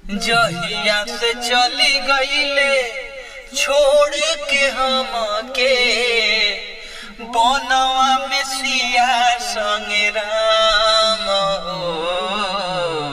जहिया से चली गईले छोड़ के हमके बनवा में सिया संगे राम हो।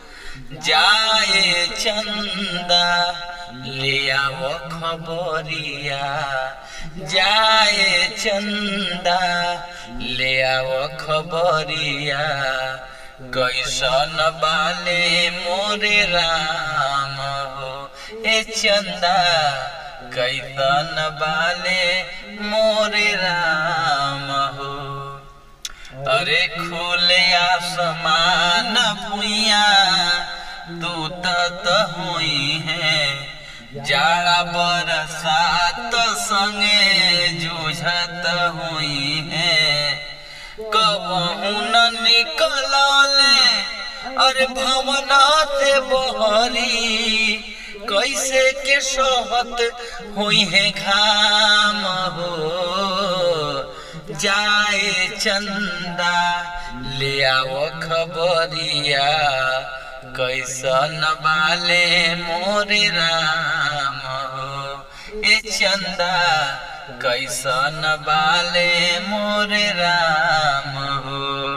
जाए चंदा ले आओ खबरिया, जाए चंदा ले आओ खबरिया, कैसन बाले मोरे राम हो। ए चंदा कैसन बाले मोरे राम हो। अरे खुले आसमान भुइया तू तत हुई है, जाड़ा बरसात संगे जूझत हुई है। कबहू न निकलले अरे भवना से बहरी, कैसे के सोहत हुई है घाम हो। जाए चंदा ले आओ खबरिया, कैसन बाले मोरे राम हो। ए चंदा कैसन बाले मोरे राम हो।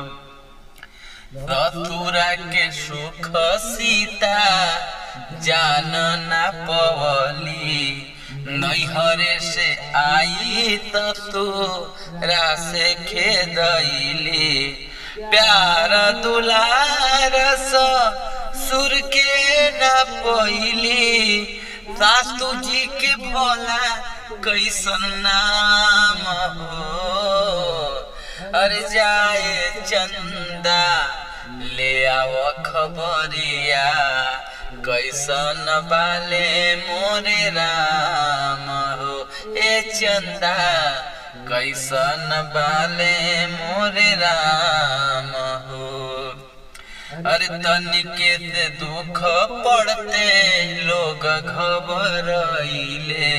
रतुरा के सुख सीता जान ना पवली, नैहरे से आई तू रासे खेदइली। प्यार दुलार सुर के न पइली, सासू जी के भोला कैसन नाम हो। अरे जाए चंदा ले आओ खबरिया, कैसन बाले मोरे राम हो। ए चंदा कैसन बाले मोरे राम हो। अरे तनिके से दुख पड़ते लोग घबराइले,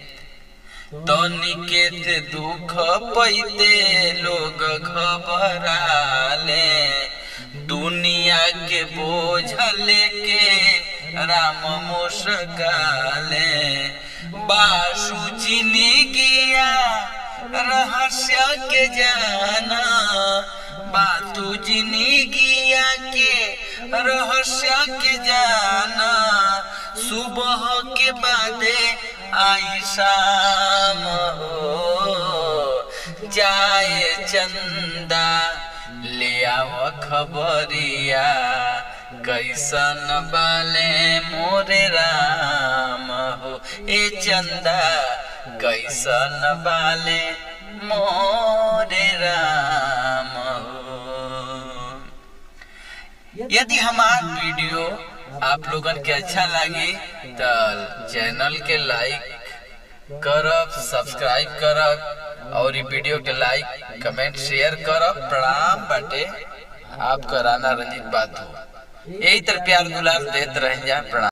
तनिके से दुख पैते लोग घबराले। दुनिया के बोझ लेके राम मुस्काले, बासु जिंदगिया रहस्य के जाना, बातू जिंदगिया के रहस्य के जाना। सुबह के बादे आई शाम हो। जाए चंदा ले आओ खबरिया, कैसन बाले मोरे राम हो। ए चंदा कैसन बाले मोरे राम हो। यदि हमार वीडियो आप लोगन के अच्छा लगी तो चैनल के लाइक करब, सब्सक्राइब करब और ये वीडियो के लाइक कमेंट शेयर करब। प्रणाम बाटे, आपका राणा रंजीत बात हो। यही तरह प्यार दुलार देते रह जा। प्रणाम।